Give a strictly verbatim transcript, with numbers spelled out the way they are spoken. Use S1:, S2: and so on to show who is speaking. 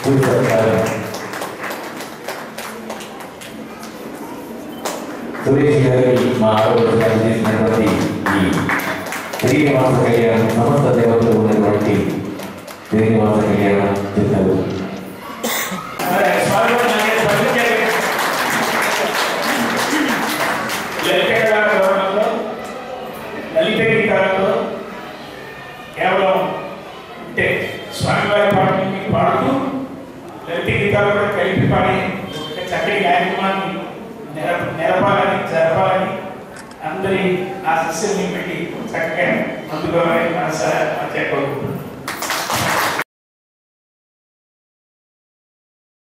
S1: సురేష్ గారికి మా ఆరోగ్యం చేసినటువంటి ఈ శ్రీనివాస కళ్యాణం సమస్త దేవతలు ఉన్నటువంటి శ్రీనివాస కళ్యాణం చేశారు.
S2: లలిత గీతాలలో కేవలం అంటే స్వామివారి పాటని పాడుతూ లలిత గీతాలు కూడా కలిపి పాడి చక్కటి కార్యక్రమాన్ని నెర నెరపాలని జరపాలని అందరి ఆ శిష్యుల్ని పెట్టి చక్కగా అందుకోవాలని మనసారా చెప్పారు.